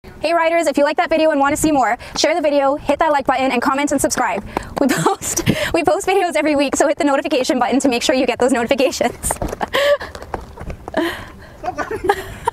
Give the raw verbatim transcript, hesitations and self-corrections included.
Hey riders, if you like that video and want to see more, share the video, hit that like button, and comment and subscribe. We post, we post videos every week, so hit the notification button to make sure you get those notifications.